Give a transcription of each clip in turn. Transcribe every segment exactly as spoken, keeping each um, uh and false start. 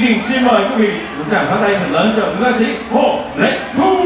trình xin mời quý vị một tràng pháo tay thật lớn cho nữ ca sĩ Hồ Lệ Thu.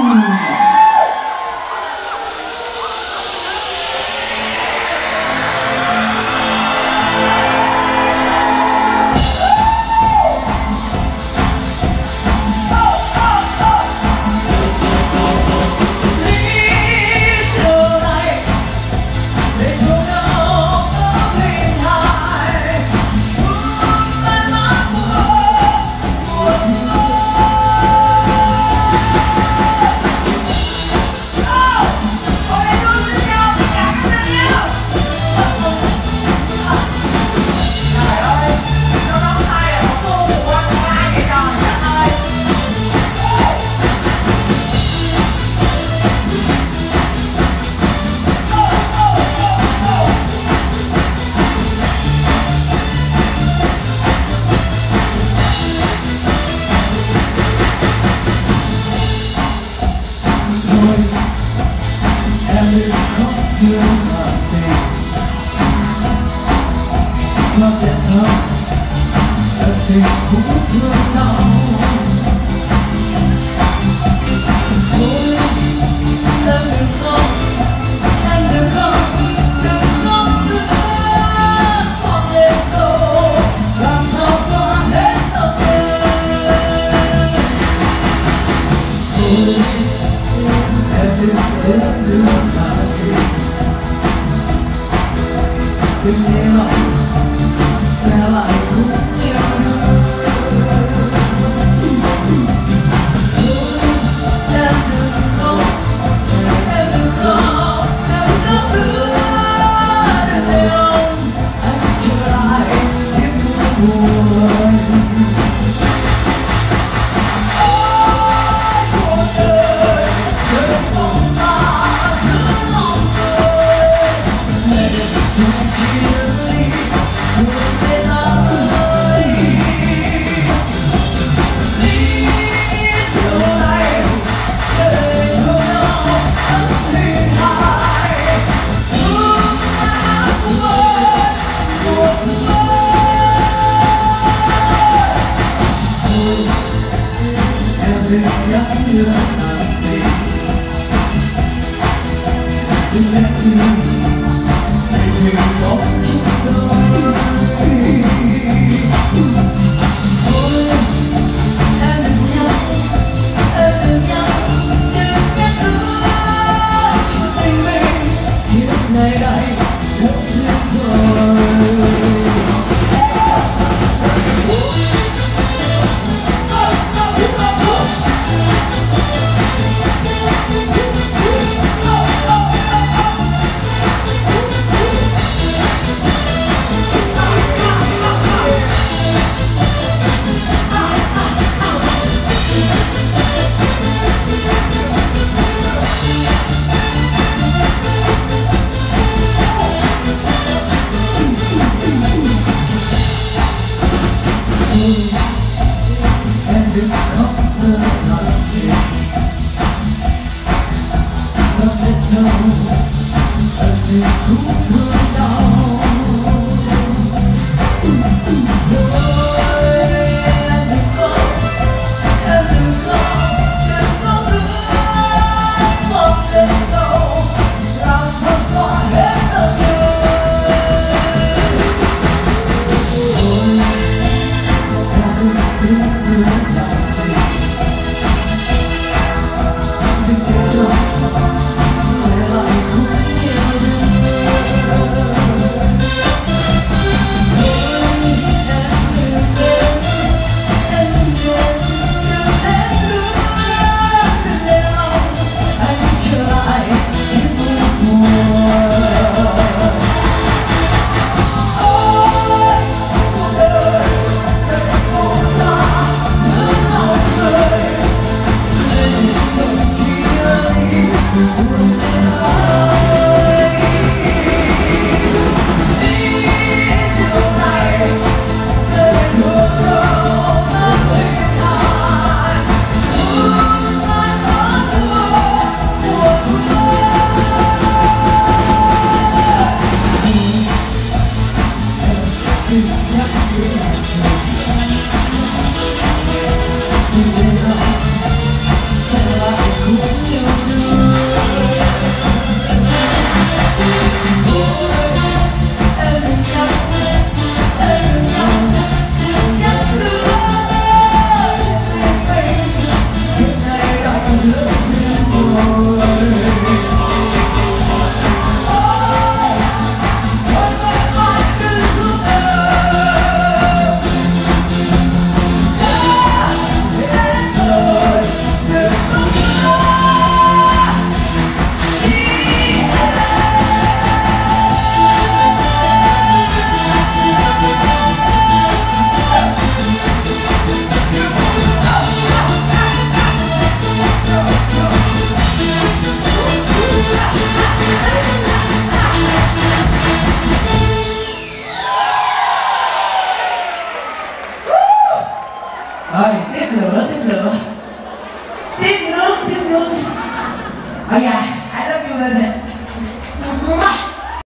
Nó đẹp hơn thật tình cũng thương nhau. Thôi em đừng khóc, em đừng khóc, đừng khóc nữa. Hoặc để rồi làm sao xóa hết tâm tình. Thôi em đừng đến nữa là gì. Đừng nghe lòng sẽ lại khúc nhau. Em đừng khóc, em đừng khóc, em đừng khóc nữa. Để không anh trở lại những buồn. Ôi cuộc đời đừng không ta giữ lòng người. Để không chia ly đừng làm gì. Đừng em thương hãy đừng có chút đôi. Thôi em đừng nhắc, em đừng nhắc, đừng nhắc nữa. Chuyện tình mình kiếp này đây được duyên rồi. Em đừng khóc nữa làm gì. Sao biết đâu em sẽ cũng thương đau. Thôi em đừng khóc, em đừng khóc, đừng khóc nữa. Xót lên sâu làm không xóa hết tâm tư. Thôi Rồi, tiếp nữa, tiếp nữa. Tiếp nước, tiếp nước. Oh yeah, I love you baby.